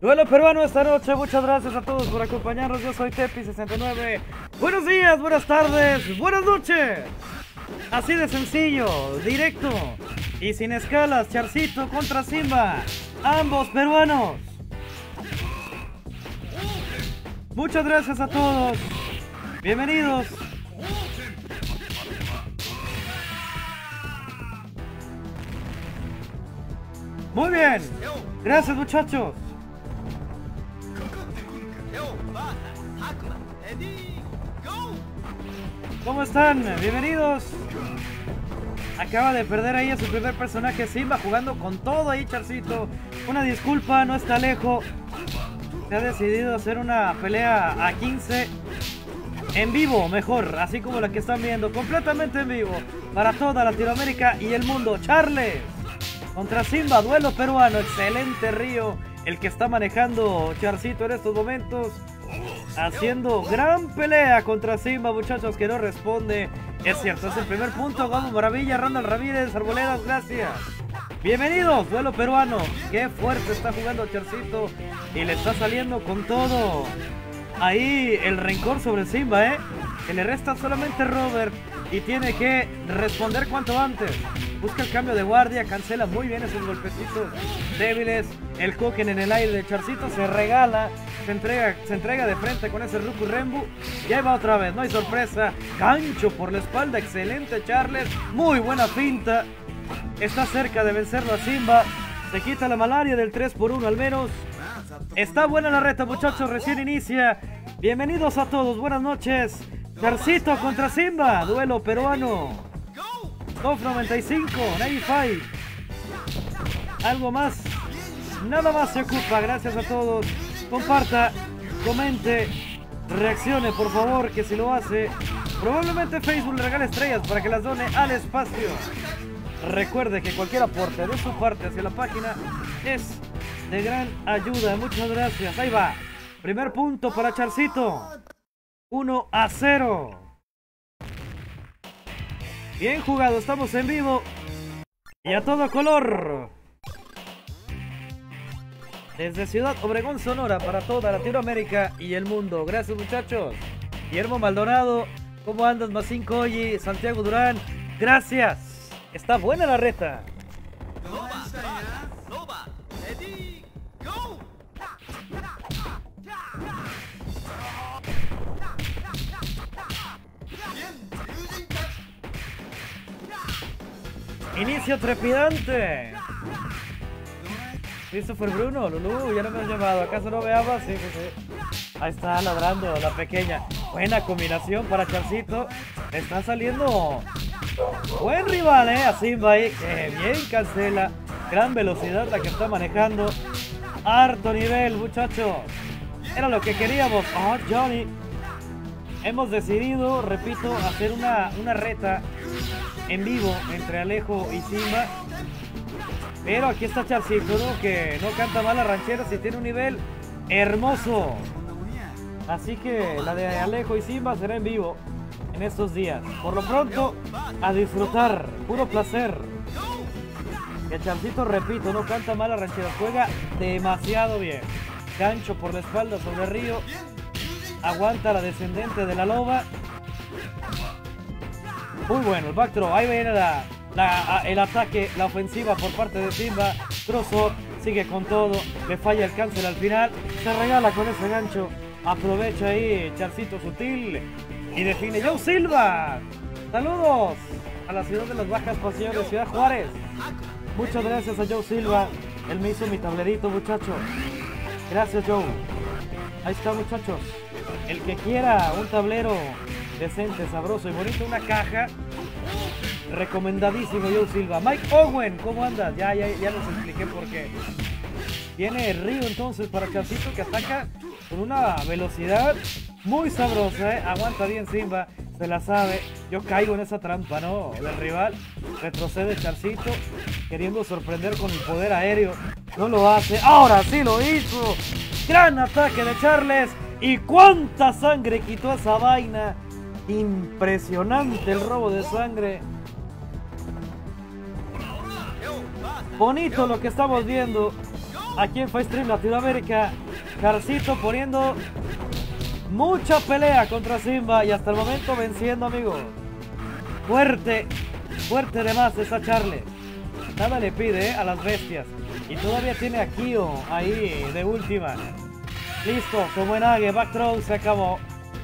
Duelo peruano esta noche, muchas gracias a todos por acompañarnos, yo soy Tepi69. Buenos días, buenas tardes, buenas noches. Así de sencillo, directo y sin escalas, Charcito contra Simba, ambos peruanos. Muchas gracias a todos, bienvenidos. Muy bien, gracias muchachos. ¿Cómo están? Bienvenidos. Acaba de perder ahí a su primer personaje Simba, jugando con todo ahí Charcito. Una disculpa, no está lejos. Se ha decidido hacer una pelea a 15 en vivo, mejor, así como la que están viendo, completamente en vivo, para toda Latinoamérica y el mundo. Charles contra Simba, duelo peruano, excelente río el que está manejando Charcito en estos momentos. Haciendo gran pelea contra Simba, muchachos, que no responde. Es cierto, es el primer punto. Vamos, maravilla, Randall Ramírez, Arboledas, gracias. Bienvenidos, duelo peruano. Qué fuerte está jugando Charcito y le está saliendo con todo. Ahí el rencor sobre Simba, que le resta solamente Robert y tiene que responder cuanto antes. Busca el cambio de guardia, cancela muy bien esos golpecitos débiles. El Koken en el aire de Charcito se regala, se entrega de frente con ese Ruku Rembu. Y ahí va otra vez, no hay sorpresa. Gancho por la espalda, excelente Charles. Muy buena finta. Está cerca de vencerlo a Simba. Se quita la malaria del 3-1 al menos. Está buena la reta, muchachos, recién inicia. Bienvenidos a todos, buenas noches. Charcito contra Simba, duelo peruano. Top 95, 95. Algo más, nada más se ocupa. Gracias a todos. Comparta, comente, reaccione por favor, que si lo hace, probablemente Facebook le regale estrellas para que las done al espacio. Recuerde que cualquier aporte de su parte hacia la página es de gran ayuda. Muchas gracias. Ahí va. Primer punto para Charcito. 1-0. Bien jugado, estamos en vivo y a todo color. Desde Ciudad Obregón, Sonora, para toda Latinoamérica y el mundo. Gracias muchachos. Guillermo Maldonado, ¿cómo andas? Macín Colli, Santiago Durán, gracias. Está buena la reta. Inicio trepidante. Christopher Bruno, Lulú, ya no me has llamado. ¿Acaso no me amas? Sí, sí, sí. Ahí está ladrando la pequeña. Buena combinación para Charcito. Está saliendo buen rival, a Simba ahí. Que bien cancela. Gran velocidad la que está manejando. Harto nivel, muchachos. Era lo que queríamos. Oh, Johnny. Hemos decidido, repito, hacer una reta en vivo entre Alejo y Simba. Pero aquí está Charcito, ¿no? Que no canta mal las rancheras y tiene un nivel hermoso. Así que la de Alejo y Simba será en vivo en estos días. Por lo pronto, a disfrutar. Puro placer. Que Charcito, repito, no canta mal las rancheras. Juega demasiado bien. Gancho por la espalda sobre Río. Aguanta la descendente de la loba. Muy bueno el backthrow. Ahí viene el ataque, la ofensiva por parte de Simba. Crossover, sigue con todo. Le falla el cancel al final. Se regala con ese gancho. Aprovecha ahí Charcito sutil. Y define Joe Silva. Saludos a la ciudad de las bajas pasiones, Ciudad Juárez. Muchas gracias a Joe Silva. Él me hizo mi tablerito, muchachos. Gracias, Joe. Ahí está, muchachos. El que quiera un tablero decente, sabroso y bonito, una caja, recomendadísimo Joe Silva. Mike Owen, ¿cómo andas? Ya les expliqué por qué. Viene Río entonces para Charcito, que ataca con una velocidad muy sabrosa, Aguanta bien Simba, se la sabe. Yo caigo en esa trampa, ¿no? Del rival. Retrocede Charcito, queriendo sorprender con el poder aéreo. No lo hace. ¡Ahora sí lo hizo! Gran ataque de Charles. ¿Y cuánta sangre quitó esa vaina? Impresionante el robo de sangre. Bonito lo que estamos viendo. aquí en Fightstream Latinoamérica. Charcito poniendo mucha pelea contra Simba y hasta el momento venciendo, amigos. Fuerte, fuerte de más esa Charles. Nada le pide a las bestias. Y todavía tiene a Kyo ahí de última. Listo, como en Age, back throw, se acabó.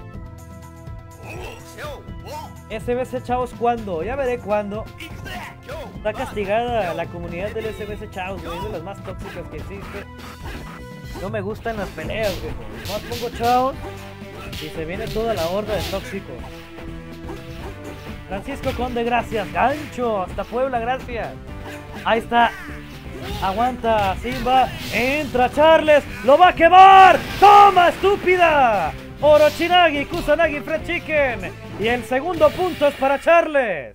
SBC Chaos, ¿cuándo? Ya veré cuándo. Está castigada la comunidad del SBC Chaos, güey, es de las más tóxicas que existe. No me gustan las peleas, güey. Más pongo Chaos y se viene toda la horda de tóxicos. Francisco Conde, gracias. Gancho, hasta Puebla, gracias. Ahí está. Aguanta Simba. Entra Charles. ¡Lo va a quemar! ¡Toma, estúpida! Orochinagi, Kusanagi, Fried Chicken. Y el segundo punto es para Charles.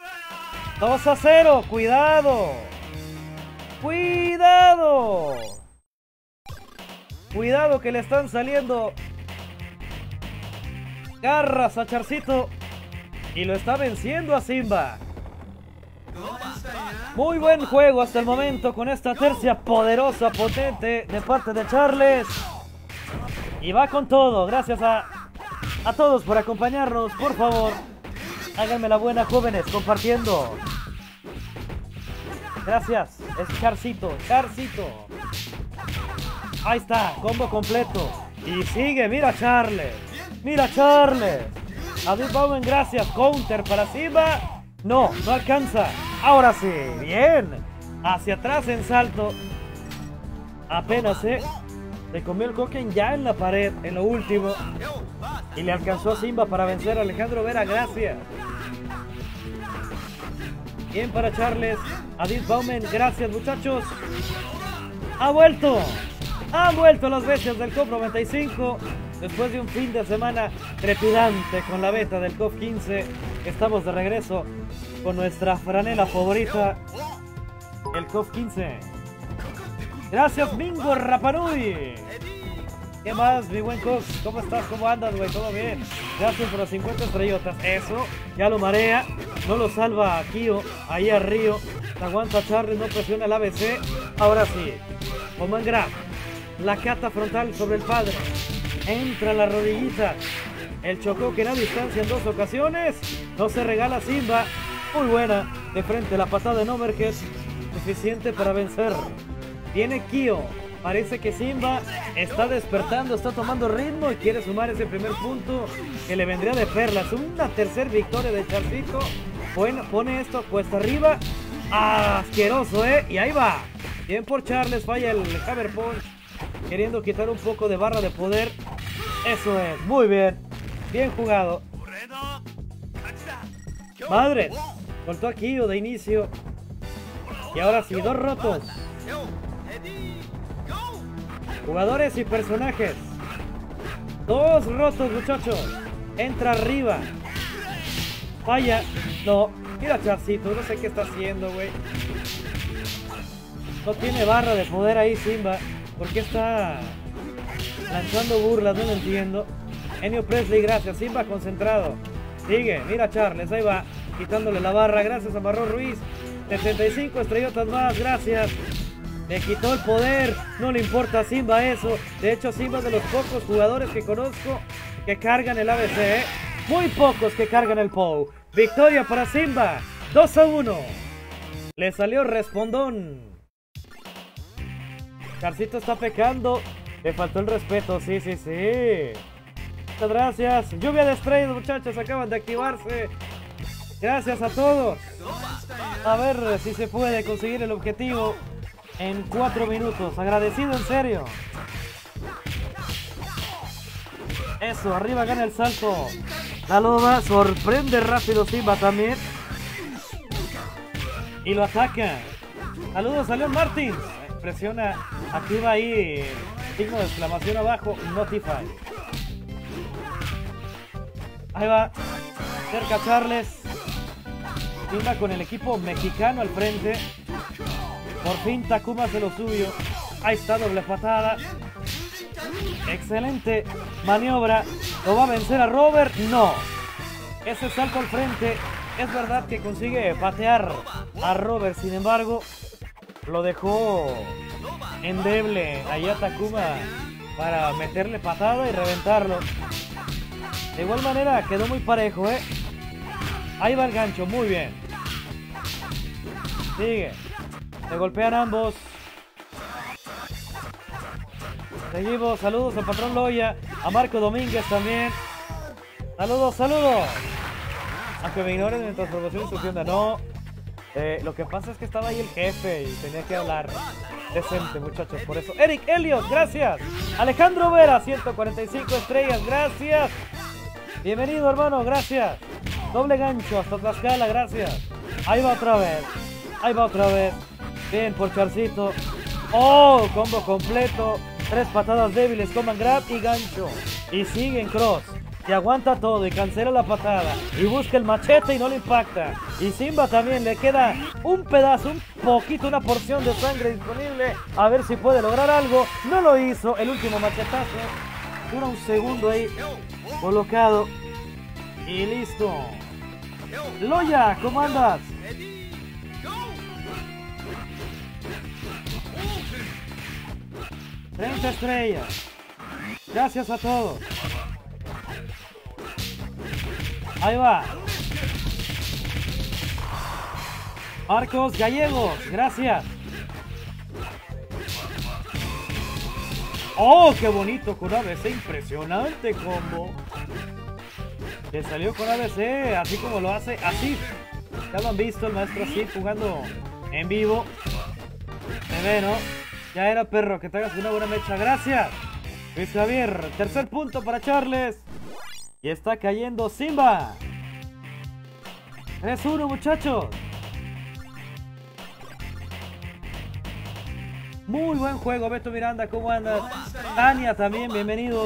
2-0. Cuidado. Cuidado. Cuidado que le están saliendo garras a Charcito. Y lo está venciendo a Simba. Muy buen juego hasta el momento con esta tercia poderosa, potente de parte de Charles. Y va con todo. Gracias a todos por acompañarnos. Por favor, háganme la buena, jóvenes, compartiendo. Gracias. Es Charcito. Charcito. Ahí está, combo completo. Y sigue, mira Charles. Mira Charles. David Bowman, gracias. Counter para Simba. No, no alcanza. Ahora sí, bien. Hacia atrás en salto. Apenas, se comió el Koken ya en la pared, en lo último. Y le alcanzó a Simba para vencer a Alejandro Vera, gracias. Bien para Charles. David Bowman, gracias, muchachos. Ha vuelto. Han vuelto las bestias del COF 95. Después de un fin de semana trepidante con la beta del COF 15, estamos de regreso con nuestra franela favorita, el COF 15. Gracias, Mingo Rapanui. ¿Qué más, mi buen COF? ¿Cómo estás? ¿Cómo andas, güey? ¿Todo bien? Gracias por las 50 estrellotas. Eso ya lo marea, no lo salva a Kyo, ahí a Río. Aguanta Charlie, no presiona el ABC. Ahora sí, Oman Grab, la cata frontal sobre el padre. Entra la rodillita. El Chocoken a distancia en 2 ocasiones. No se regala Simba. Muy buena. De frente la patada en overhead. Suficiente para vencer. Viene Kyo. Parece que Simba está despertando, está tomando ritmo y quiere sumar ese primer punto que le vendría de perlas. Una tercera victoria de Charcito. Bueno, pone esto cuesta arriba. Asqueroso, y ahí va. Bien por Charles. Falla el Hammer Punch, queriendo quitar un poco de barra de poder. Eso es, muy bien. Bien jugado. Madre, soltó a Kyo de inicio. Y ahora sí, 2 rotos. Jugadores y personajes. 2 rotos, muchachos. Entra arriba. Falla. No, mira Charcito, no sé qué está haciendo, güey. No tiene barra de poder ahí Simba. ¿Por qué está lanzando burlas? No lo entiendo. Enio Presley, gracias. Simba concentrado. Sigue, mira Charles, ahí va. Quitándole la barra, gracias a Marrón Ruiz. 75 estrellotas más, gracias. Le quitó el poder, no le importa a Simba eso. De hecho, Simba es de los pocos jugadores que conozco que cargan el ABC, Muy pocos que cargan el POW. Victoria para Simba, 2-1. Le salió respondón. Charcito está pecando. Le faltó el respeto, sí. Muchas gracias. Lluvia de estrellas, muchachos, acaban de activarse. Gracias a todos. A ver si se puede conseguir el objetivo en 4 minutos. Agradecido en serio. Eso, arriba gana el salto. La loba sorprende rápido Simba también. Y lo ataca. Saludos a Leon Martins. Presiona, activa ahí el signo de exclamación abajo, Notify. Ahí va, cerca Charles. Simba con el equipo mexicano al frente. Por fin Takuma hace lo suyo. Ahí está, doble patada. Excelente maniobra. ¿Lo va a vencer a Robert? No. Ese salto al frente. Es verdad que consigue patear a Robert, sin embargo, lo dejó endeble ahí a Takuma para meterle patada y reventarlo. De igual manera quedó muy parejo, ¿eh? Ahí va el gancho, muy bien. Sigue. Se golpean ambos. Seguimos, saludos al patrón Loya, a Marco Domínguez también. Saludos, saludos. Aunque me ignoren mientras promocionen su tienda, no. Lo que pasa es que estaba ahí el jefe y tenía que hablar decente, muchachos, por eso. Eric Elliot, gracias. Alejandro Vera, 145 estrellas, gracias. Bienvenido, hermano, gracias. Doble gancho hasta Tlaxcala, gracias. Ahí va otra vez. Ahí va otra vez. Bien por Charcito. Oh, combo completo. 3 patadas débiles, command grab y gancho. Y sigue en cross. Y aguanta todo y cancela la patada. Y busca el machete y no le impacta. Y Simba también le queda un pedazo, un poquito, una porción de sangre disponible. A ver si puede lograr algo. No lo hizo. El último machetazo. Dura un segundo ahí. Colocado. Y listo. Loya, ¿cómo andas? ¡30 estrellas! Gracias a todos. Ahí va. Marcos Gallegos, gracias. ¡Oh, qué bonito con ABC! Impresionante combo. Le salió con ABC, así como lo hace, así. Ya lo han visto el maestro así jugando en vivo. Se ve, ¿no? Ya era, perro, que te hagas una buena mecha. Gracias, Luis Javier. Tercer punto para Charles. Y está cayendo Simba. 3-1, muchachos. Muy buen juego, Beto Miranda, ¿cómo andas? Tania también, bienvenidos.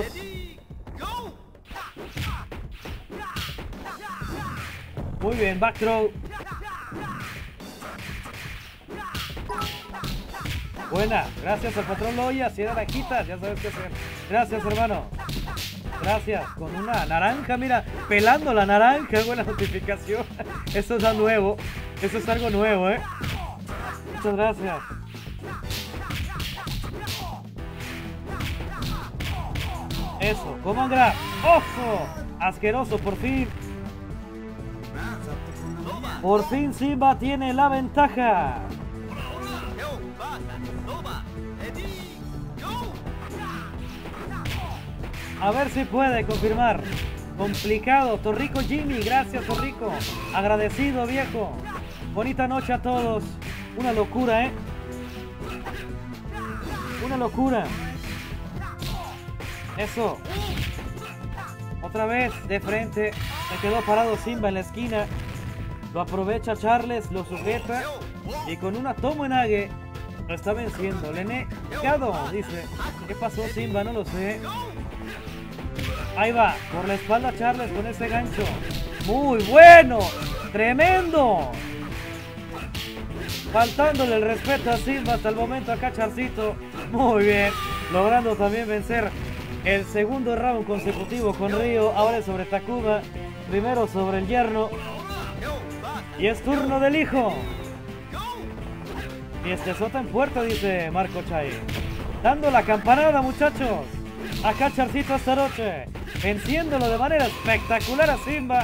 Muy bien, back throw. Buena, gracias al patrón Loya. Si era la quitas, ya sabes qué hacer. Gracias, hermano. Gracias, con una naranja, mira, pelando la naranja, buena notificación. Eso es algo nuevo, eso es algo nuevo, Muchas gracias. Eso, command grab. ¡Ojo! Asqueroso, por fin. Por fin Simba tiene la ventaja. A ver si puede confirmar. Complicado. Torrico Jimmy, gracias Torrico. Agradecido, viejo. Bonita noche a todos. Una locura, Una locura. Eso. Otra vez de frente. Se quedó parado Simba en la esquina. Lo aprovecha Charles, lo sujeta. Y con una Tomoenage lo está venciendo. Le he negado, dice. ¿Qué pasó Simba? No lo sé. Ahí va, por la espalda Charles con ese gancho. Muy bueno, tremendo. Faltándole el respeto a Simba hasta el momento acá Charcito. Muy bien, logrando también vencer el segundo round consecutivo con Río. Ahora es sobre Takuma, primero sobre el yerno. Y es turno del hijo. Y Fiestezota en puerta, dice Marco Chay. Dando la campanada, muchachos. Acá Charcito esta noche, venciéndolo de manera espectacular a Simba.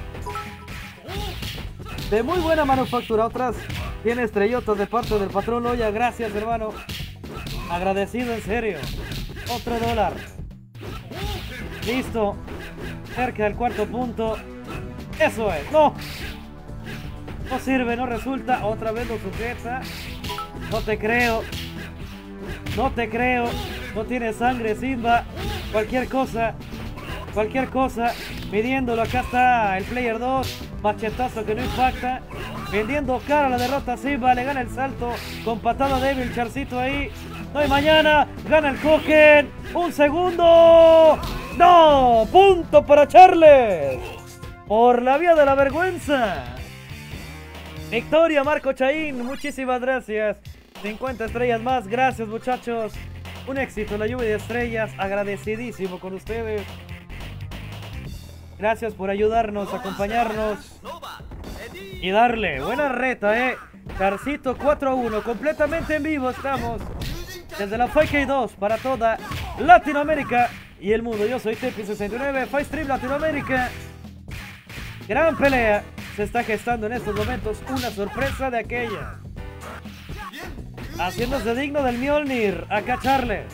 De muy buena manufactura. Otras tiene estrellotas de parte del patrón Loya. Gracias, hermano. Agradecido, en serio. Otro $1. Listo. Cerca del cuarto punto. Eso es. No. No sirve, no resulta. Otra vez lo sujeta. No te creo. No te creo. No tiene sangre Simba. Cualquier cosa. Cualquier cosa. Midiéndolo. Acá está el player 2. Machetazo que no impacta. Vendiendo cara a la derrota Simba. Le gana el salto. Con patada débil Charcito ahí. No hay mañana. Gana el Koken. Un segundo. No. Punto para Charles. Por la vía de la vergüenza. Victoria Marco Chaín. Muchísimas gracias. 50 estrellas más. Gracias, muchachos. Un éxito, la lluvia de estrellas. Agradecidísimo con ustedes. Gracias por ayudarnos, acompañarnos y darle buena reta, Charcito 4-1, completamente en vivo estamos. desde la Fight 2 para toda Latinoamérica y el mundo. Yo soy Tepi69, Fight Stream Latinoamérica. Gran pelea. Se está gestando en estos momentos una sorpresa de aquella. Haciéndose digno del Mjolnir. Acá Charles.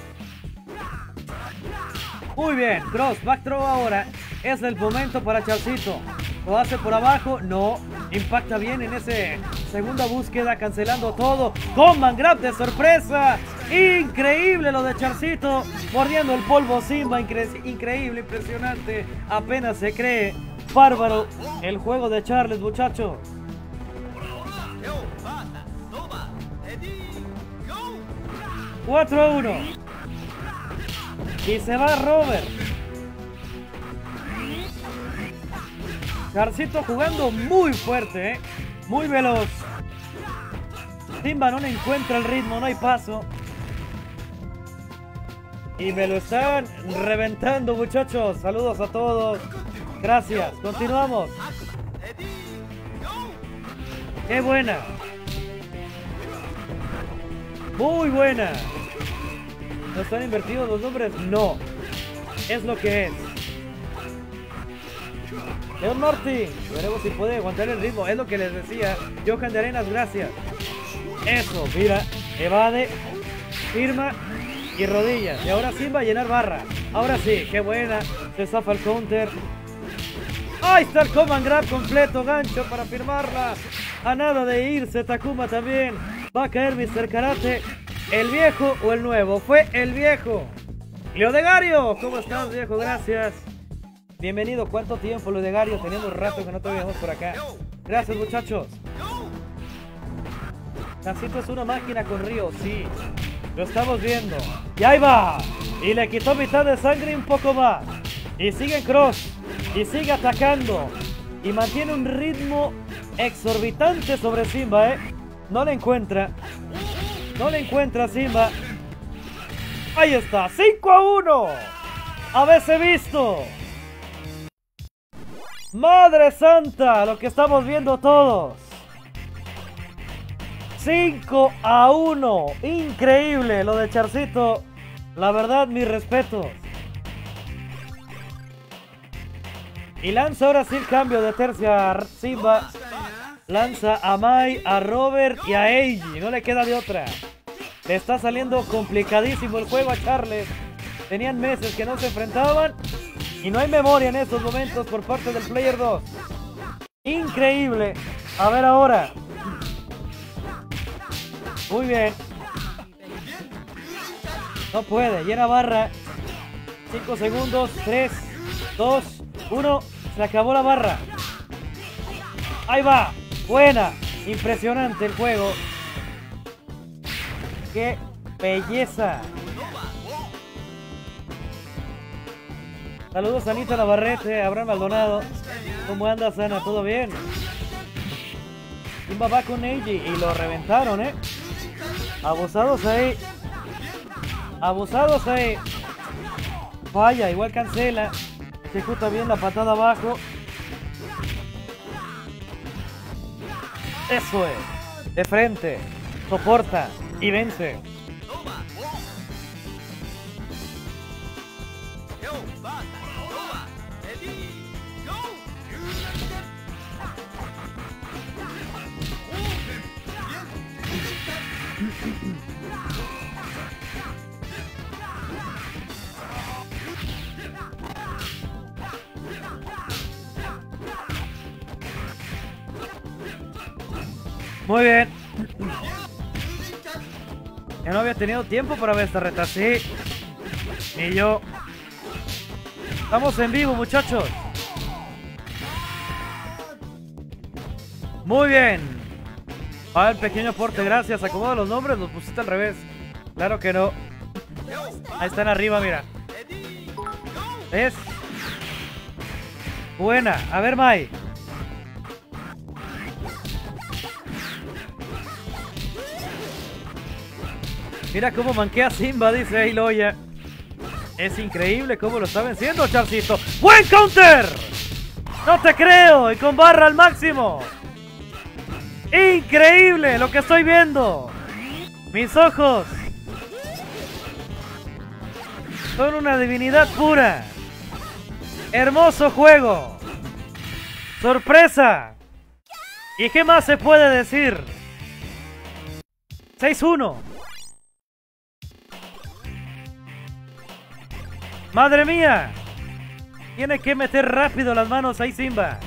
Muy bien, cross, back throw ahora. Es el momento para Charcito. Lo hace por abajo, no. Impacta bien en esa segunda búsqueda, cancelando todo. Command grab de sorpresa. Increíble lo de Charcito. Mordiendo el polvo Simba. Increíble, impresionante. Apenas se cree. Bárbaro el juego de Charles, muchachos. ...4-1... y se va Robert. Charcito jugando muy fuerte, muy veloz. Simba no le encuentra el ritmo, no hay paso. Y me lo están reventando, muchachos. Saludos a todos. Gracias, continuamos. ¡Qué buena! ¡Muy buena! ¿No están invertidos los nombres? No. Es lo que es. Leon Martin. Veremos si puede aguantar el ritmo. Es lo que les decía. Johan de Arenas, gracias. Eso, mira. Evade. Firma. Y rodillas. Y ahora Simba a llenar barra. Ahora sí, qué buena. Se zafa el counter. Ahí está el command grab completo. Gancho para firmarla. A nada de irse Takuma también. Va a caer Mr. Karate. ¿El viejo o el nuevo? Fue el viejo. Leodegario, ¿cómo estás, viejo? Gracias. Bienvenido. ¿Cuánto tiempo, Leodegario? Teníamos rato que no te veíamos por acá. Gracias, muchachos. Charcito es una máquina con Río, sí. Lo estamos viendo. Y ahí va. Y le quitó mitad de sangre y un poco más. Y sigue en cross. Y sigue atacando. Y mantiene un ritmo exorbitante sobre Simba, No le encuentra. No le encuentra Simba. Ahí está. 5-1. Habese visto. Madre santa. Lo que estamos viendo todos. 5-1. Increíble lo de Charcito. La verdad, mis respetos. Y lanza ahora sí el cambio de tercia Simba. Lanza a Mai, a Robert y a Eiji. No le queda de otra. Le está saliendo complicadísimo el juego a Charles. Tenían meses que no se enfrentaban. Y no hay memoria en estos momentos por parte del Player 2. Increíble. A ver ahora. Muy bien. No puede. Llena barra. 5 segundos. 3, 2, 1. Se acabó la barra. Ahí va. Buena. Impresionante el juego. ¡Qué belleza! Saludos a Anita Navarrete, Abraham Maldonado. ¿Cómo andas, Ana? ¿Todo bien? Simba va con Eiji y lo reventaron, Abusados ahí. Abusados ahí. Falla, igual cancela. Ejecuta bien la patada abajo. Eso es. De frente. Soporta. Y vence. Muy bien. Ya no había tenido tiempo para ver esta reta, sí. Y yo. Estamos en vivo, muchachos. Muy bien. El pequeño aporte, gracias. Acomoda los nombres, los pusiste al revés. Claro que no. Ahí están arriba, mira. ¿Ves? Buena. A ver, Mai. Mira cómo manquea Simba, dice Ailoya. Es increíble cómo lo está venciendo, Charcito. ¡Buen counter! ¡No te creo! Y con barra al máximo. ¡Increíble lo que estoy viendo! Mis ojos. Son una divinidad pura. Hermoso juego. Sorpresa. ¿Y qué más se puede decir? 6-1. ¡Madre mía! Tiene que meter rápido las manos ahí Simba.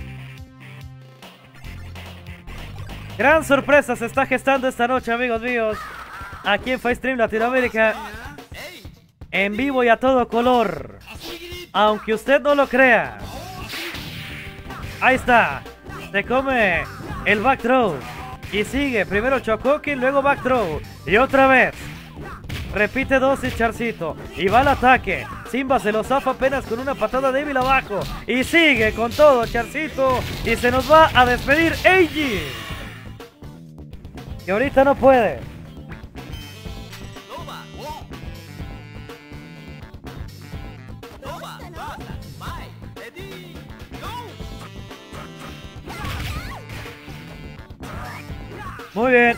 Gran sorpresa se está gestando esta noche, amigos míos. Aquí en FightStream Latinoamérica. En vivo y a todo color. Aunque usted no lo crea. Ahí está. Se come el back throw. Y sigue. Primero Chocoki, luego back throw. Y otra vez. Repite dosis Charcito. Y va al ataque. Simba se lo zafa apenas con una patada débil abajo. Y sigue con todo Charcito. Y se nos va a despedir Eiji. Que ahorita no puede. Muy bien.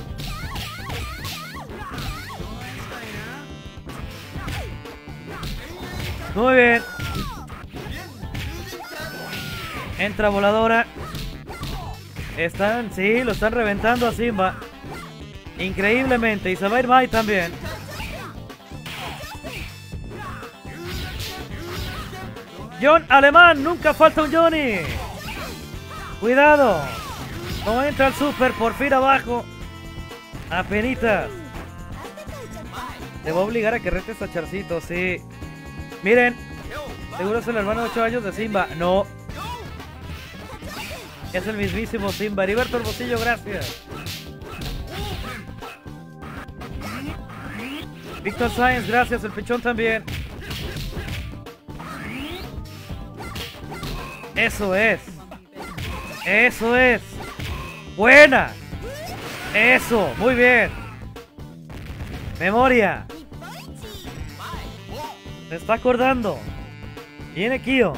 Muy bien. Entra voladora. Sí, lo están reventando a Simba. Increíblemente. Y se va a ir Mai también. John Alemán. Nunca falta un Johnny. Cuidado. No entra el super, por fin abajo. Apenitas. Te va a obligar a que retes a Charcito, sí. Miren. Seguro es el hermano de 8 años de Simba. No. Es el mismísimo Simba. Heriberto Hermosillo, gracias. Víctor Sáenz, gracias. El pichón también. Eso es. Eso es. Buena. Eso, muy bien. Memoria. Se está acordando. Viene Kyo.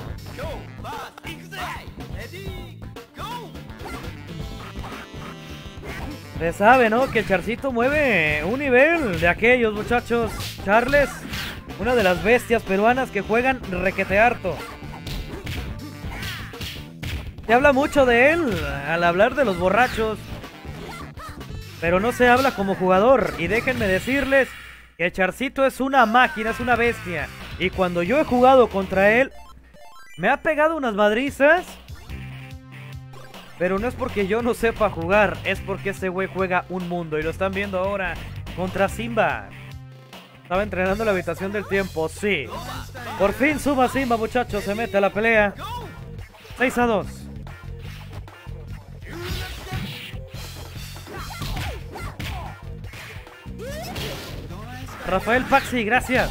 Se sabe, ¿no? Que Charcito mueve un nivel de aquellos, muchachos. Charles, una de las bestias peruanas que juegan requete harto. Se habla mucho de él al hablar de los borrachos, pero no se habla como jugador. Y déjenme decirles que Charcito es una máquina, es una bestia. Y cuando yo he jugado contra él, me ha pegado unas madrizas. Pero no es porque yo no sepa jugar, es porque ese güey juega un mundo. Y lo están viendo ahora contra Simba. Estaba entrenando en la habitación del tiempo, sí. Por fin suma Simba, muchachos, se mete a la pelea. 6-2. Rafael Paxi, gracias.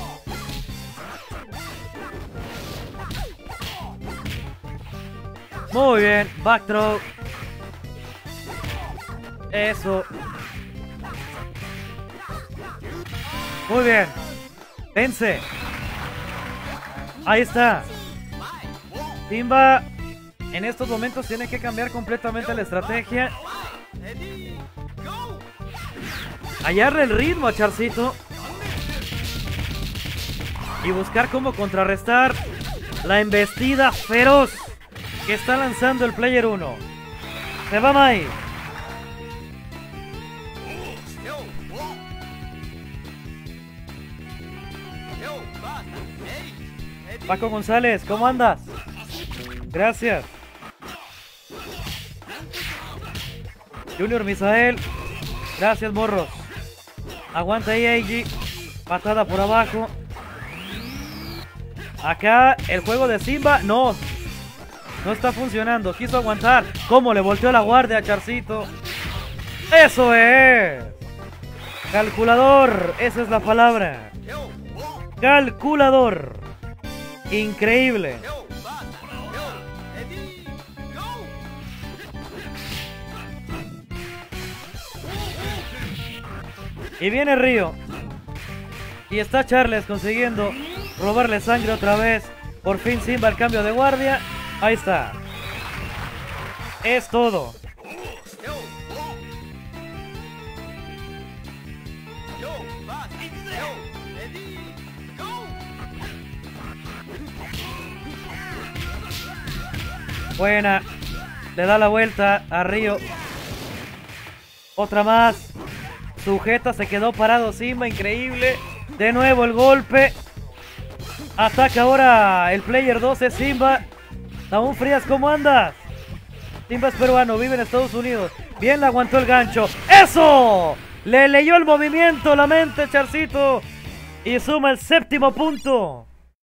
Muy bien, back throw. Eso. Muy bien. Vence. Ahí está. Simba en estos momentos tiene que cambiar completamente la estrategia. Hallarle el ritmo a Charcito. Y buscar cómo contrarrestar la embestida feroz que está lanzando el Player 1. Se va Mai. Paco González, ¿cómo andas? Gracias. Junior Misael, gracias morros. Aguanta ahí Eiji. Patada por abajo. Acá el juego de Simba no está funcionando. Quiso aguantar. ¿Cómo le volteó la guardia a Charcito? ¡Eso es! Calculador. Esa es la palabra. Calculador. Increíble. Y viene Río. Y está Charles consiguiendo robarle sangre otra vez. Por fin Simba el cambio de guardia. Ahí está. Es todo. Buena. Le da la vuelta a Ryo. Otra más. Sujeta, se quedó parado Simba, increíble. De nuevo el golpe. Ataca ahora el player 12, Simba. Aún Frías, ¿cómo andas? Simba es peruano, vive en Estados Unidos. Bien, le aguantó el gancho. ¡Eso! Le leyó el movimiento, la mente, Charcito. Y suma el 7º punto.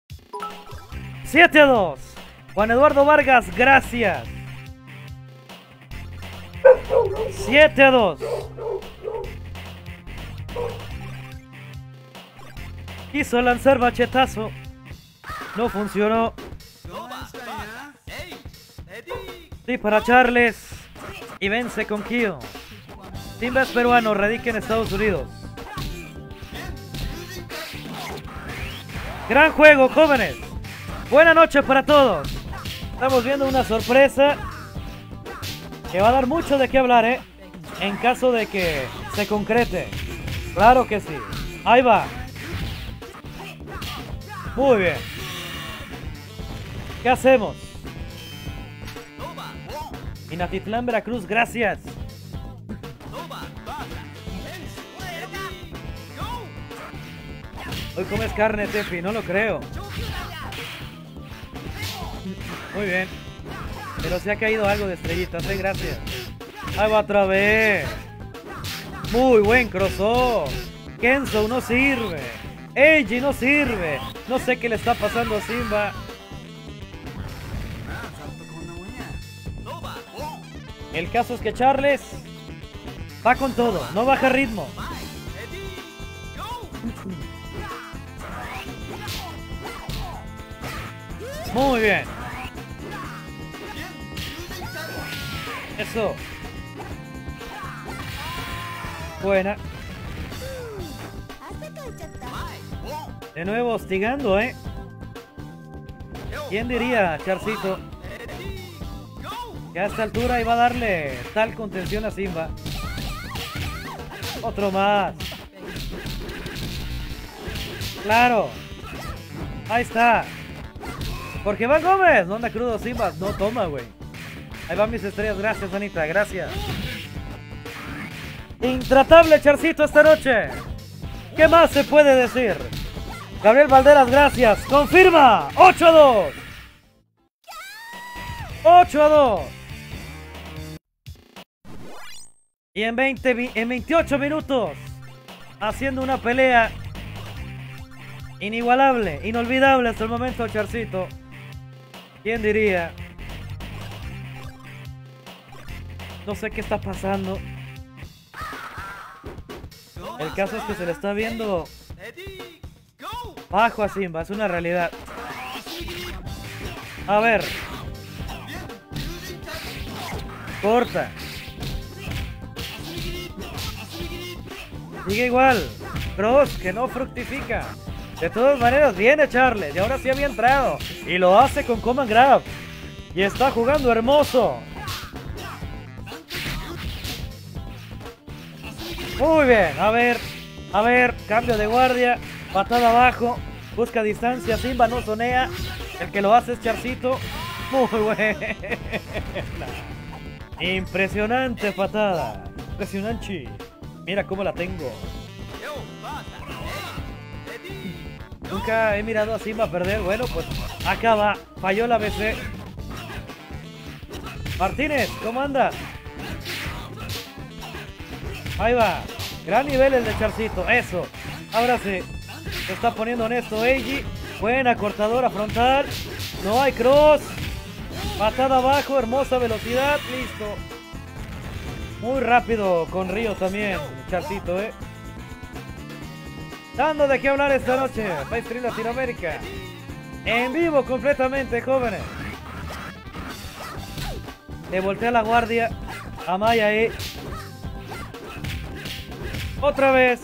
7-2. Juan Eduardo Vargas, gracias. 7-2. Quiso lanzar machetazo. No funcionó. Sí, para Charles. Y vence con Kyo. Simba es peruano, radica en Estados Unidos. Gran juego, jóvenes. Buena noche para todos. Estamos viendo una sorpresa que va a dar mucho de qué hablar, en caso de que se concrete. Claro que sí. Ahí va. Muy bien. ¿Qué hacemos? Minatitlán, Veracruz, gracias. Hoy comes carne, Tepi, no lo creo. Muy bien. Pero se ha caído algo de estrellitas, gracias. Ahí va otra vez. Muy buen crossover. Kenzo no sirve. Eiji no sirve. No sé qué le está pasando a Simba. El caso es que Charles va con todo, no baja ritmo. Muy bien. Eso. Buena. De nuevo hostigando, ¿Quién diría, Charcito, que a esta altura iba a darle tal contención a Simba? Otro más. Claro. Ahí está. Porque Iván Gómez. No anda crudo Simba. No toma, güey. Ahí van mis estrellas. Gracias, Anita. Gracias. Intratable, Charcito, esta noche. ¿Qué más se puede decir? Gabriel Valderas, gracias. Confirma. 8-2. 8-2. Y en 28 minutos, haciendo una pelea inigualable, inolvidable hasta el momento, Charcito. ¿Quién diría? No sé qué está pasando. El caso es que se le está viendo bajo a Simba, es una realidad. A ver. Corta. Sigue igual. Cross que no fructifica. De todas maneras viene Charles. Y ahora sí había entrado. Y lo hace con Command Grab. Y está jugando hermoso. Muy bien. A ver. A ver. Cambio de guardia. Patada abajo. Busca distancia. Simba no sonea. El que lo hace es Charcito. Muy buena. Impresionante patada. Impresionante. Mira cómo la tengo. Nunca he mirado a Simba perder. Bueno, pues acá va. Falló la BC. Martínez, ¿cómo andas? Ahí va. Gran nivel el de Charcito. Eso. Ahora sí. Se está poniendo honesto Eiji. Buena cortadora frontal. No hay cross. Patada abajo. Hermosa velocidad. Listo. Muy rápido con Ryo también. Charcito, Dando de qué hablar esta noche. Maestría Latinoamérica. En vivo completamente, jóvenes. Le voltea la guardia a Maya ahí. Otra vez.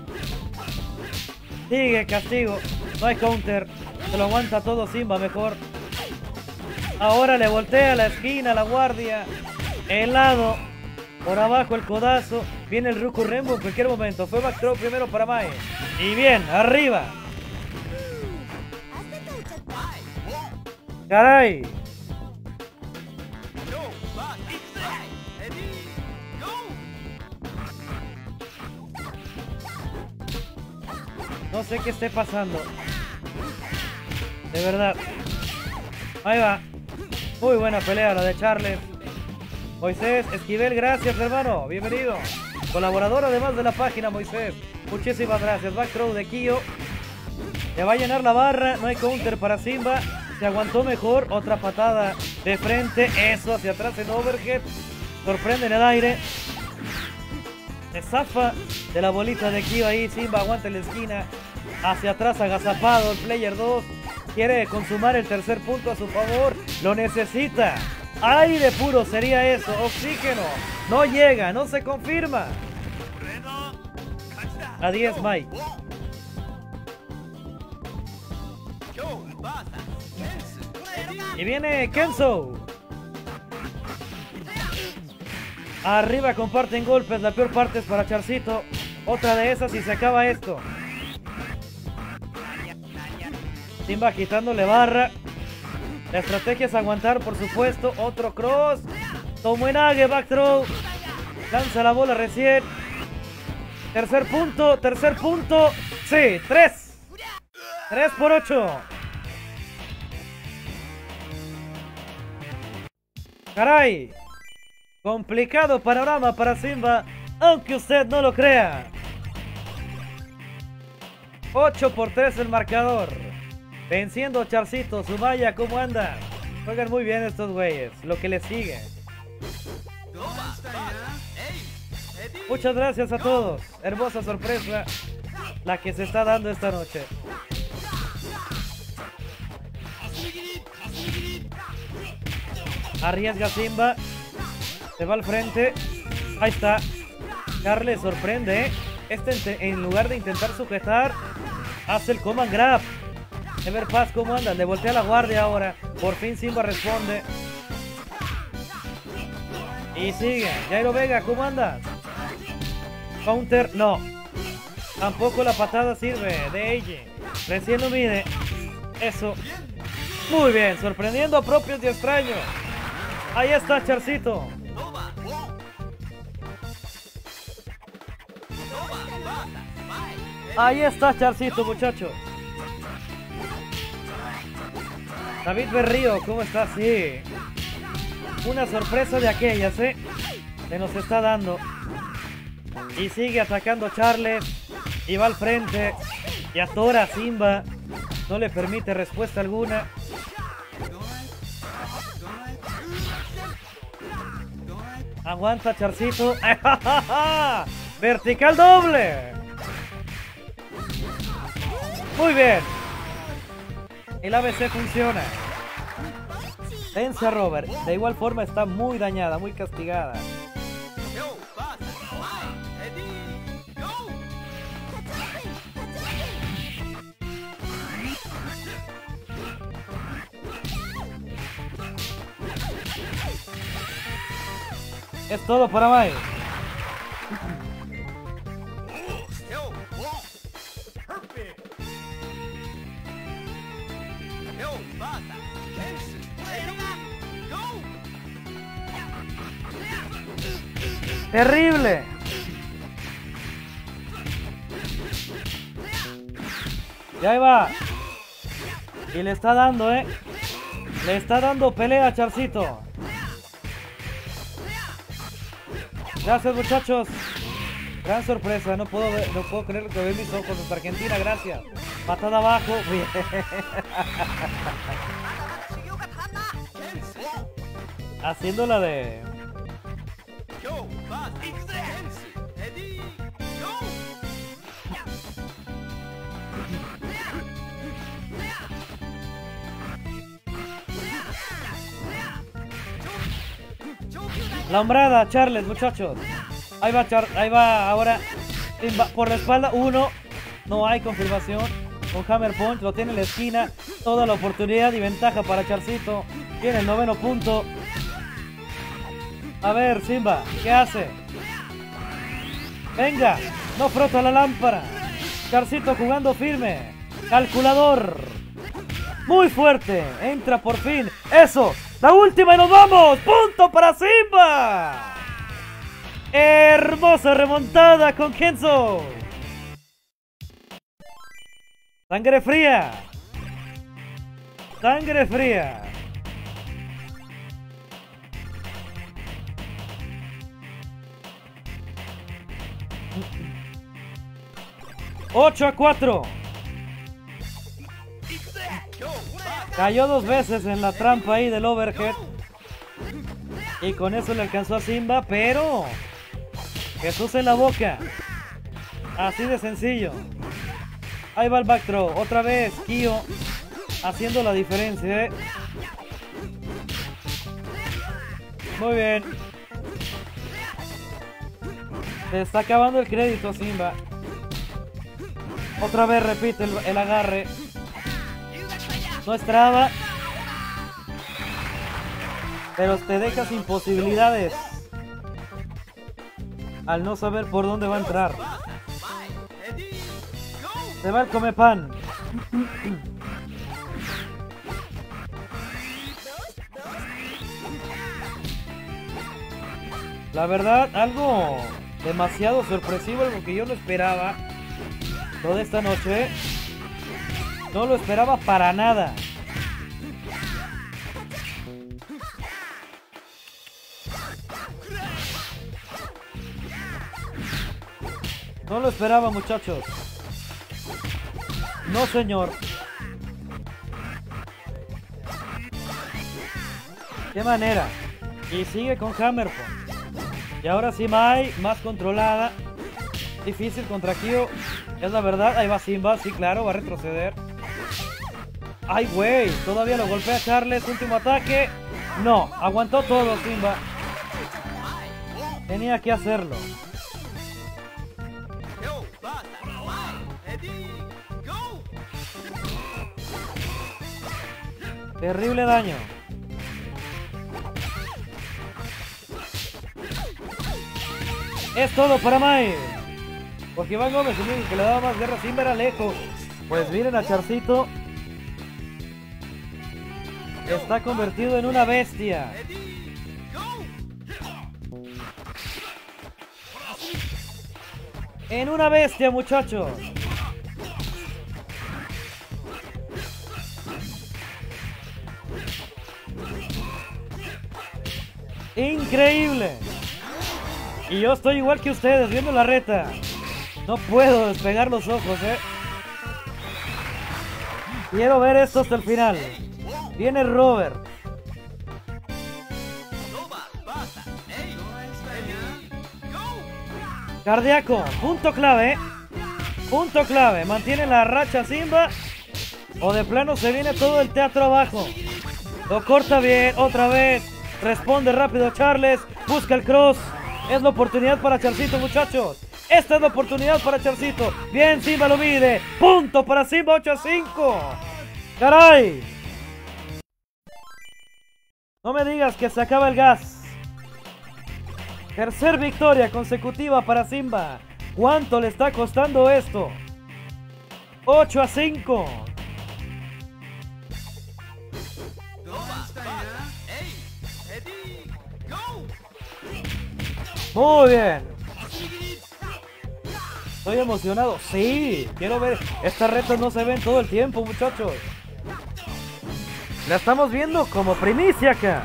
Sigue castigo. No hay counter. Se lo aguanta todo Simba mejor. Ahora le voltea la esquina, la guardia. El lado. Por abajo el codazo. Viene el Ruku Rembo en cualquier momento. Fue back throw primero para Mae. Y bien, arriba. Caray. No sé qué esté pasando. De verdad. Ahí va. Muy buena pelea la de Charles. Moisés Esquivel, gracias hermano. Bienvenido. Colaborador además de la página, Moisés. Muchísimas gracias. Back throw de Kyo. Le va a llenar la barra. No hay counter para Simba. Se aguantó mejor. Otra patada de frente. Eso, hacia atrás en overhead. Sorprende en el aire. Se zafa de la bolita de Kyo ahí. Simba aguanta en la esquina. Hacia atrás agazapado. El player 2 quiere consumar el tercer punto a su favor. Lo necesita. Aire puro sería eso. Oxígeno. No llega. No se confirma. A 10 Mike. Y viene Kenzo. Arriba comparten golpes. La peor parte es para Charcito. Otra de esas y se acaba esto. Simba quitándole barra. La estrategia es aguantar, por supuesto. Otro cross. Tomoenage, back throw. Lanza la bola recién. Tercer punto, tercer punto. Sí, 3. 3 por 8. Caray. Complicado panorama para Simba, aunque usted no lo crea. 8 por 3 el marcador. Venciendo Charcito, Sumaya, ¿cómo anda? Juegan muy bien estos güeyes, lo que les sigue. Muchas gracias a todos. Hermosa sorpresa la que se está dando esta noche. Arriesga Simba. Se va al frente. Ahí está. Charles sorprende, ¿eh? En lugar de intentar sujetar, hace el command grab. Everpass, ¿cómo anda? Le voltea la guardia ahora. Por fin Simba responde. Y sigue. Jairo Vega, ¿cómo anda? Counter, no. Tampoco la patada sirve de Eiji. Recién lo mide. Eso. Muy bien, sorprendiendo a propios y extraños. Ahí está Charcito. Ahí está Charcito, muchachos. David Berrío, ¿cómo estás? Sí. Una sorpresa de aquellas, ¿eh? Se nos está dando. Y sigue atacando Charles. Y va al frente. Y atora a Simba. No le permite respuesta alguna. Aguanta Charcito. Vertical doble. Muy bien. El ABC funciona. Vence a Robert. De igual forma está muy dañada, muy castigada. Es todo para Mai. Terrible. Y ahí va. Y le está dando, le está dando pelea a Charcito. Gracias, muchachos. Gran sorpresa. No puedo creer lo que ven mis ojos. Hasta Argentina, gracias. Patada abajo. Bien. Haciéndola de... La hombrada, Charles, muchachos. Ahí va ahora. Por la espalda, 1. No hay confirmación. Con Hammer Punch, lo tiene en la esquina. Toda la oportunidad y ventaja para Charcito. Tiene el 9º punto. A ver, Simba, ¿qué hace? Venga, no frota la lámpara. Charcito jugando firme. Calculador. Muy fuerte. Entra por fin. Eso. La última y nos vamos. Punto para Simba. Hermosa remontada con Kenzo. Sangre fría. Sangre fría. ¡8-4! Cayó 2 veces en la trampa ahí del overhead. Y con eso le alcanzó a Simba, pero Jesús en la boca. Así de sencillo. Ahí va el back throw. Otra vez Kyo haciendo la diferencia, ¿eh? Muy bien. Se está acabando el crédito a Simba. Otra vez repite el agarre. No es traba, pero te deja sin posibilidades al no saber por dónde va a entrar. Se va el comepan. La verdad, algo demasiado sorpresivo, algo que yo no esperaba toda esta noche. No lo esperaba para nada. No lo esperaba, muchachos. No, señor. Qué manera. Y sigue con Hammer Punch. Y ahora sí Mai, más controlada. Difícil contra Kyo. Es la verdad. Ahí va Simba. Sí, claro, va a retroceder. Ay, güey. Todavía lo golpea Charles. Último ataque. No, aguantó todo Simba. Tenía que hacerlo. Terrible daño. Es todo para Mai. Porque Iván Gómez, el único que le daba más guerra a Simba era lejos. Pues miren a Charcito. Está convertido en una bestia. En una bestia, muchachos. Increíble. Y yo estoy igual que ustedes, viendo la reta. No puedo despegar los ojos, Quiero ver esto hasta el final. Viene Robert. Cardíaco, punto clave. Punto clave. Mantiene la racha Simba. O de plano se viene todo el teatro abajo. Lo corta bien, otra vez. Responde rápido Charles. Busca el cross. Es la oportunidad para Charcito, muchachos. Esta es la oportunidad para Charcito. Bien, Simba lo mide. Punto para Simba, 8-5. ¡Caray! No me digas que se acaba el gas. Tercer victoria consecutiva para Simba. ¿Cuánto le está costando esto? 8-5. Muy bien. Estoy emocionado. Sí, quiero ver. Estas retas no se ven todo el tiempo, muchachos. La estamos viendo como primicia acá.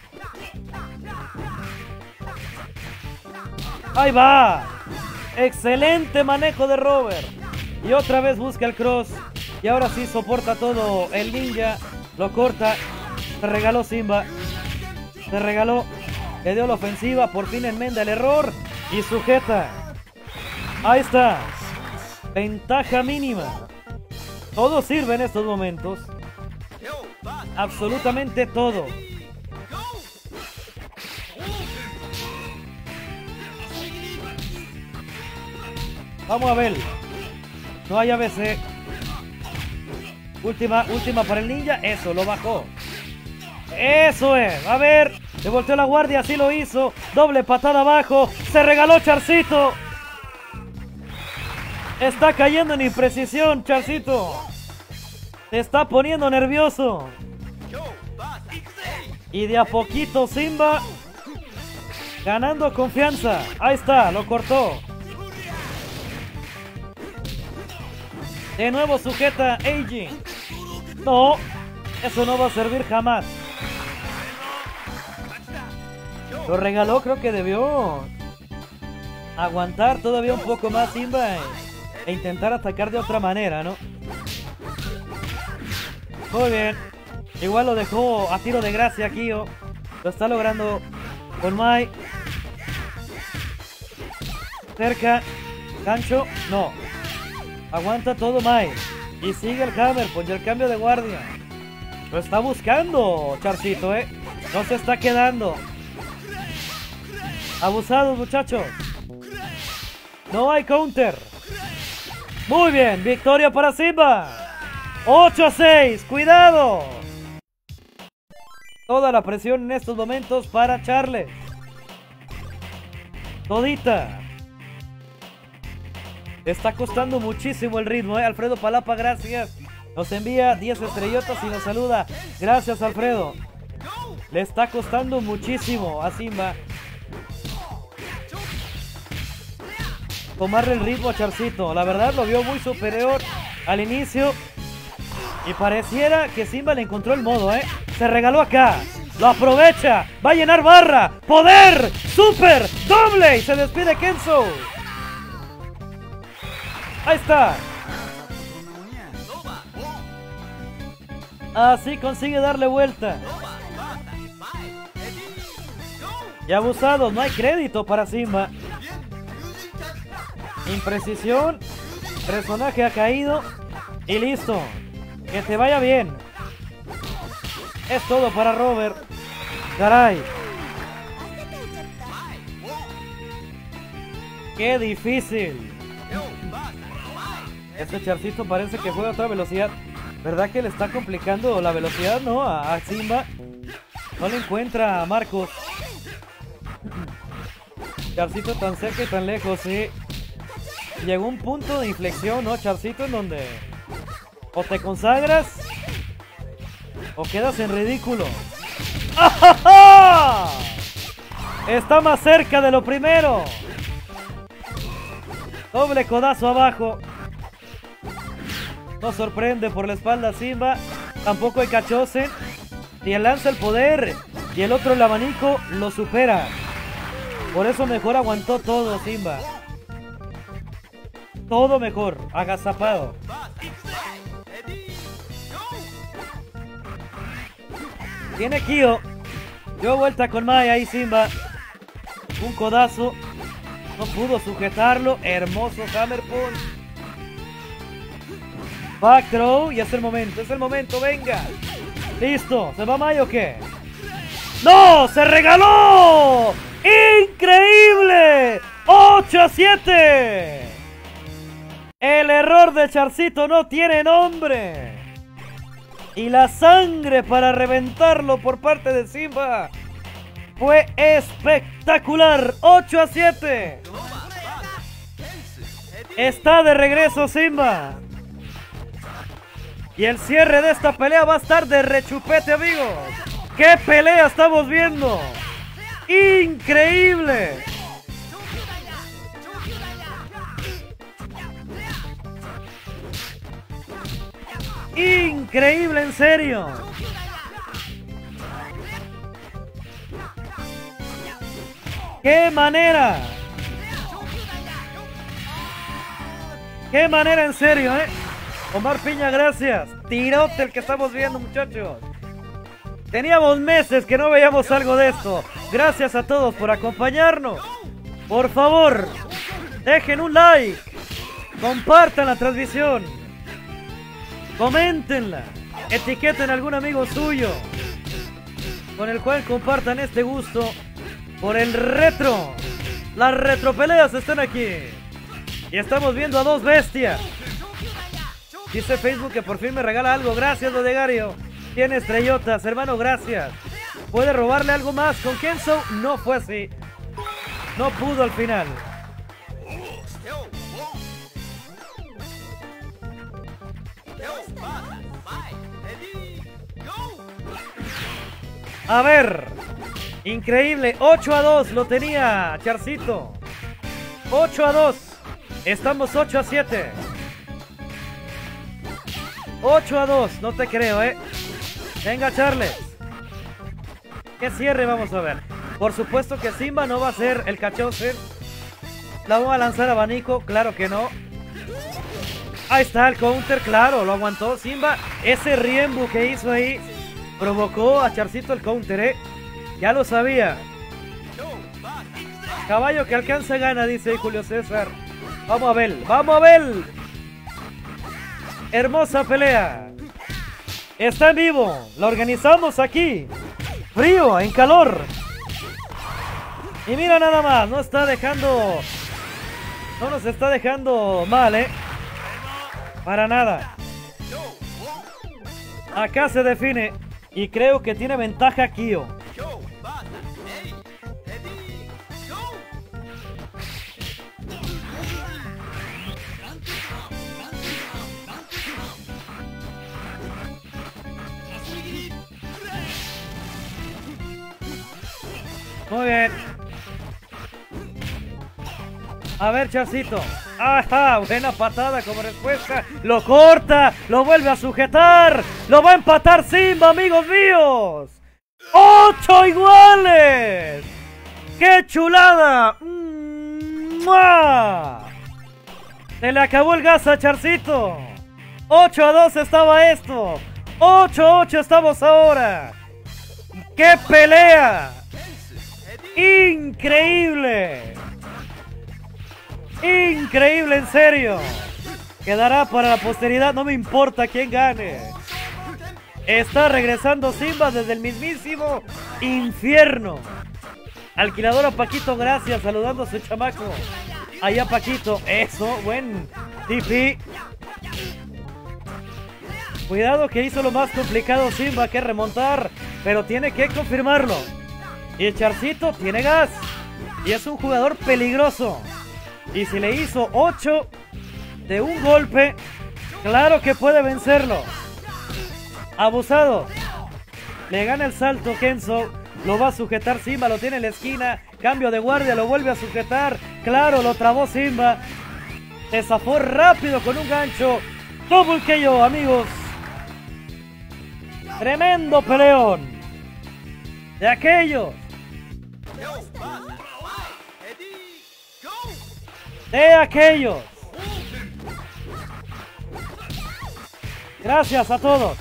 Ahí va. Excelente manejo de Robert. Y otra vez busca el cross. Y ahora sí soporta todo el ninja. Lo corta. Se regaló Simba. Se regaló. Le dio la ofensiva. Por fin enmenda el error. Y sujeta. Ahí está. Ventaja mínima. Todo sirve en estos momentos. Absolutamente todo. Vamos a ver. No hay ABC. Última para el ninja. Eso, lo bajó. Eso es. A ver. Le volteó la guardia. Así lo hizo. Doble patada abajo. Se regaló Charcito. Está cayendo en imprecisión, Charcito. Se está poniendo nervioso. Y de a poquito Simba ganando confianza. Ahí está, lo cortó. De nuevo sujeta Eiji. No, eso no va a servir jamás. Lo regaló, creo que debió aguantar todavía un poco más Simba e intentar atacar de otra manera, ¿no? Muy bien. Igual lo dejó a tiro de gracia Kyo. Lo está logrando con Mai. Cerca. Gancho. No. Aguanta todo Mai. Y sigue el Hammer por el cambio de guardia. Lo está buscando Charcito, No se está quedando. Abusados, muchachos. No hay counter. Muy bien. Victoria para Simba. 8-6. Cuidado. Toda la presión en estos momentos para Charles. Todita. Está costando muchísimo el ritmo, Alfredo Palapa, gracias. Nos envía 10 estrellotas y nos saluda. Gracias, Alfredo. Le está costando muchísimo a Simba tomarle el ritmo a Charcito. La verdad lo vio muy superior al inicio. Y pareciera que Simba le encontró el modo, Se regaló acá. Lo aprovecha. Va a llenar barra. Poder. Super. Doble. Y se despide Kenzo. Ahí está. Así consigue darle vuelta. Y abusado. No hay crédito para Simba. Imprecisión. Personaje ha caído. Y listo. Que te vaya bien. Es todo para Robert. Caray. Qué difícil. Este Charcito parece que juega a otra velocidad. ¿Verdad que le está complicando la velocidad, no? A Simba. No le encuentra a Marcos. Charcito tan cerca y tan lejos, sí. Llegó un punto de inflexión, ¿no? Charcito, en donde o te consagras o quedas en ridículo. ¡Ah! Está más cerca de lo primero. Doble codazo abajo. No sorprende por la espalda Simba. Tampoco hay Cachosen. Y él lanza el poder y el otro el abanico lo supera. Por eso mejor aguantó todo Simba. Todo mejor, agazapado. Tiene Kyo. Dio vuelta con Mai ahí Simba. Un codazo. No pudo sujetarlo. Hermoso Hammer Punch. Back throw. Y es el momento, venga. Listo. ¿Se va Mai o qué? ¡No! ¡Se regaló! ¡Increíble! ¡8-7! El error de Charcito no tiene nombre. Y la sangre para reventarlo por parte de Simba fue espectacular. 8-7. Está de regreso Simba. Y el cierre de esta pelea va a estar de rechupete, amigos. ¡Qué pelea estamos viendo! ¡Increíble! ¡Increíble, en serio! ¡Qué manera! ¡Qué manera, en serio, Omar Piña, gracias. Tirote el que estamos viendo, muchachos. Teníamos meses que no veíamos algo de esto. Gracias a todos por acompañarnos. Por favor, dejen un like. Compartan la transmisión. Coméntenla. Etiqueten a algún amigo suyo con el cual compartan este gusto por el retro. Las retropeleas están aquí. Y estamos viendo a dos bestias. Dice Facebook que por fin me regala algo. Gracias, Lodegario. Tiene estrellotas, hermano, gracias. ¿Puede robarle algo más con Kenzo? No fue así. No pudo al final. A ver. Increíble. 8-2 lo tenía Charcito. 8-2. Estamos 8-7. 8-2, no te creo, Venga, Charles. ¿Qué cierre vamos a ver? Por supuesto que Simba no va a ser el cachoser. La vamos a lanzar abanico, claro que no. Ahí está el counter, claro, lo aguantó Simba. Ese Riembu que hizo ahí provocó a Charcito el counter, Ya lo sabía. Caballo que alcanza gana, dice Julio César. Vamos a ver, vamos a ver. Hermosa pelea. Está en vivo, la organizamos aquí. Frío, en calor. Y mira nada más, no está dejando... No nos está dejando mal, Para nada. Acá se define. Y creo que tiene ventaja Kyo. Muy bien. A ver, Charcito. Ajá, buena patada como respuesta. Lo corta, lo vuelve a sujetar. Lo va a empatar Simba, amigos míos. 8 iguales. ¡Qué chulada! ¡Mua! Se le acabó el gas a Charcito. 8-2 estaba esto. 8-8 estamos ahora. ¡Qué pelea! ¡Increíble! ¡Increíble, en serio! Quedará para la posteridad, no me importa quién gane. Está regresando Simba desde el mismísimo infierno. Alquiladora Paquito, gracias, saludando a su chamaco. Allá Paquito, eso, buen TP. Cuidado que hizo lo más complicado Simba, que remontar, pero tiene que confirmarlo. Y el Charcito tiene gas. Y es un jugador peligroso. Y si le hizo 8 de un golpe, claro que puede vencerlo. Abusado. Le gana el salto Kenzo. Lo va a sujetar Simba, lo tiene en la esquina. Cambio de guardia, lo vuelve a sujetar. Claro, lo trabó Simba. Se zafó rápido con un gancho. Double KO, amigos. Tremendo peleón. De aquellos. De aquellos. Gracias a todos.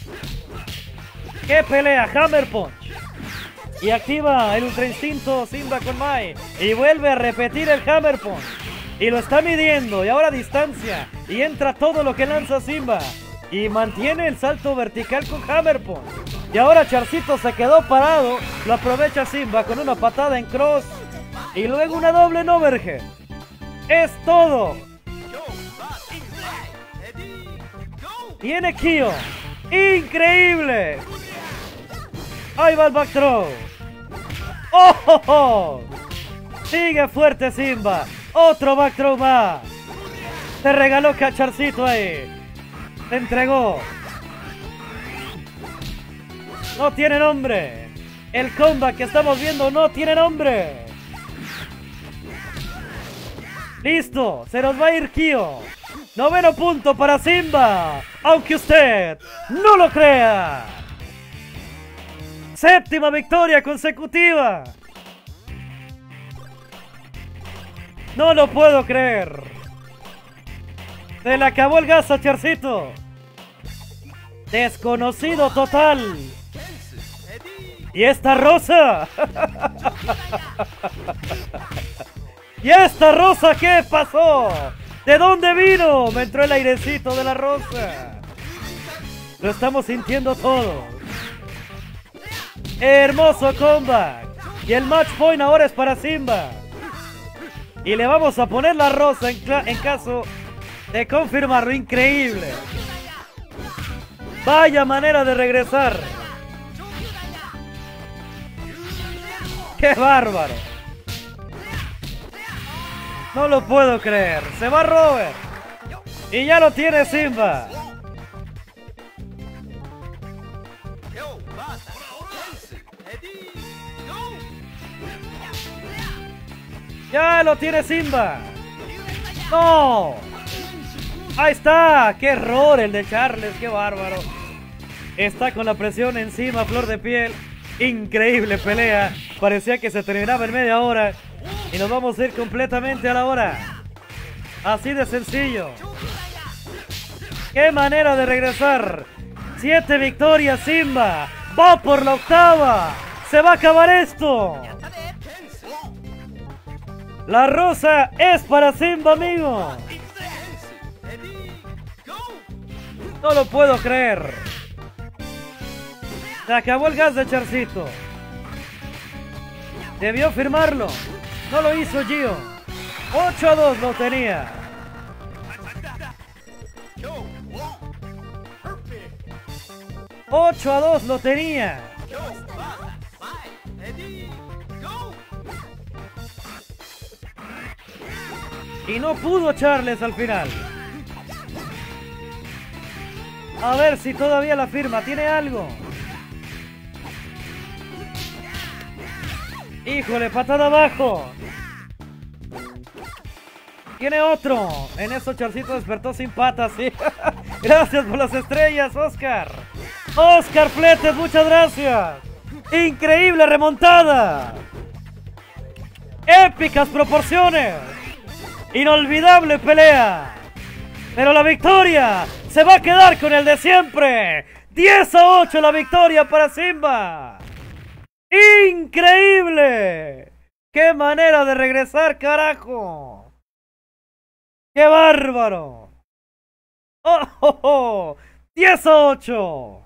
¡Qué pelea! Hammer Punch. Y activa el Ultra Instinto Simba con Mai. Y vuelve a repetir el Hammer Punch. Y lo está midiendo. Y ahora a distancia. Y entra todo lo que lanza Simba. Y mantiene el salto vertical con Hammer Punch. Y ahora Charcito se quedó parado. Lo aprovecha Simba con una patada en cross. Y luego una doble en overhead. Es todo. Tiene Kyo. Increíble. Ahí va el back throw. ¡Oh, oh, oh! Sigue fuerte Simba. Otro back throw más. Te regaló Cacharcito ahí. Te entregó. No tiene nombre. El comeback que estamos viendo no tiene nombre. Listo, se nos va a ir Kyo. 9º punto para Simba, aunque usted no lo crea. 7ª victoria consecutiva. No lo puedo creer. Se le acabó el gas a Charcito. Desconocido total. ¿Y esta rosa? ¿Y esta rosa qué pasó? ¿De dónde vino? Me entró el airecito de la rosa. Lo estamos sintiendo todo. Hermoso comeback. Y el match point ahora es para Simba. Y le vamos a poner la rosa en caso de confirmarlo. Increíble. Vaya manera de regresar. ¡Qué bárbaro! No lo puedo creer. Se va Robert. Y ya lo tiene Simba. Ya lo tiene Simba. ¡No! Ahí está. Qué error el de Charles. Qué bárbaro. Está con la presión encima, flor de piel. Increíble pelea. Parecía que se terminaba en media hora. Y nos vamos a ir completamente a la hora. Así de sencillo. Qué manera de regresar. 7 victorias Simba. Va por la octava. Se va a acabar esto. La rosa es para Simba, amigo. No lo puedo creer. Se acabó el gas de Charcito. Debió firmarlo. No lo hizo Gio. 8-2 lo tenía. ¡8-2 lo tenía! Y no pudo Charles al final. A ver si todavía la firma. ¿Tiene algo? ¡Híjole! ¡Patada abajo! Tiene otro. En eso Charcito despertó sin patas, ¿sí? Gracias por las estrellas, Oscar. Oscar Fletes, muchas gracias. Increíble remontada. Épicas proporciones. Inolvidable pelea. Pero la victoria se va a quedar con el de siempre. 10-8 la victoria para Simba. Increíble. Qué manera de regresar, carajo. ¡Qué bárbaro! ¡Oh, oh, oh! ¡10-8!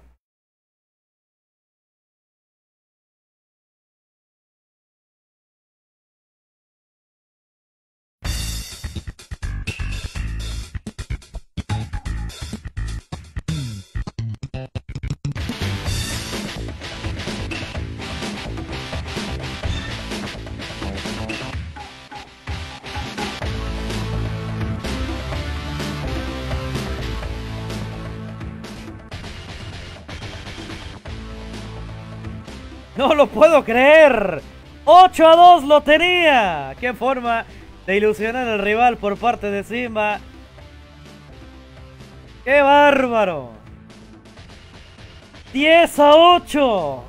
¡No lo puedo creer! 8-2 lo tenía. ¡Qué forma de ilusionar al rival por parte de Simba! ¡Qué bárbaro! 10-8.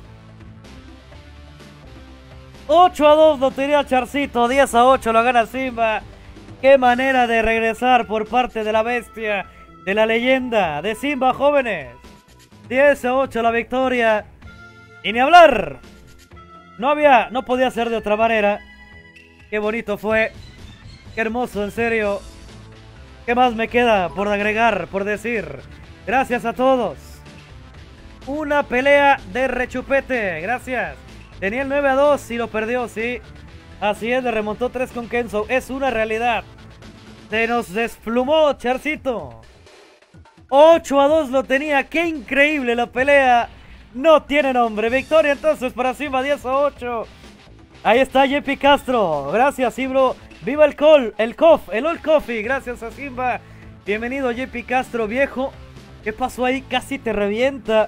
8-2 lo tenía Charcito. 10-8 lo gana Simba. ¡Qué manera de regresar por parte de la bestia! De la leyenda de Simba, jóvenes. 10-8 la victoria. Y ni hablar. No podía ser de otra manera. Qué bonito fue. Qué hermoso, en serio. ¿Qué más me queda por agregar, por decir? Gracias a todos. Una pelea de rechupete. Gracias. Tenía el 9-2 y lo perdió, sí. Así es, le remontó 3 con Kenzo. Es una realidad. Se nos desplumó Charcito. 8-2 lo tenía. Qué increíble la pelea. No tiene nombre. Victoria entonces para Simba, 10-8. Ahí está JP Castro. Gracias, Ibro. Viva el Old Coffee. Gracias a Simba. Bienvenido, JP Castro, viejo. ¿Qué pasó ahí? Casi te revienta.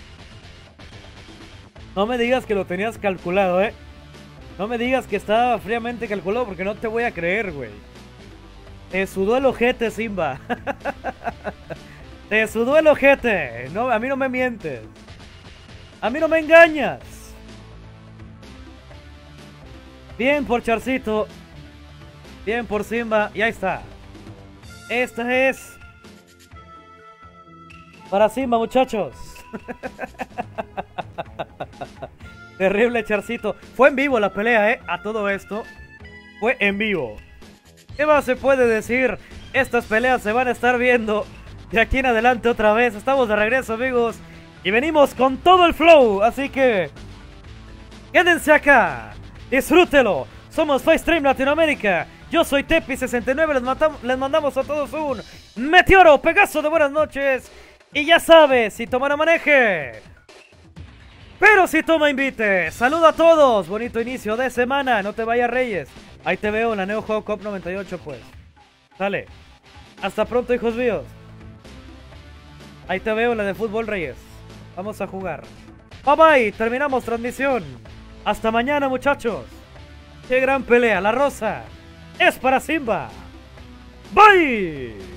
No me digas que lo tenías calculado, ¿eh? No me digas que estaba fríamente calculado porque no te voy a creer, güey. Te sudó el ojete, Simba. Te sudó el ojete. No, a mí no me mientes. A mí no me engañas. Bien por Charcito. Bien por Simba. Y ahí está. Esta es para Simba, muchachos. Terrible Charcito. Fue en vivo la pelea, ¿eh? A todo esto. Fue en vivo. ¿Qué más se puede decir? Estas peleas se van a estar viendo de aquí en adelante otra vez. Estamos de regreso, amigos. Y venimos con todo el flow, así que quédense acá, disfrútelo. Somos FiveStream Latinoamérica. Yo soy Tepi69, les mandamos a todos un meteoro, Pegaso de buenas noches. Y ya sabes, si toma no maneje, pero si toma invite. Saludo a todos, bonito inicio de semana, no te vayas Reyes. Ahí te veo en la Neo Geo Cup 98 pues. Sale, hasta pronto hijos míos. Ahí te veo en la de fútbol Reyes. Vamos a jugar. Bye bye, terminamos transmisión. Hasta mañana, muchachos. Qué gran pelea, la rosa es para Simba. Bye.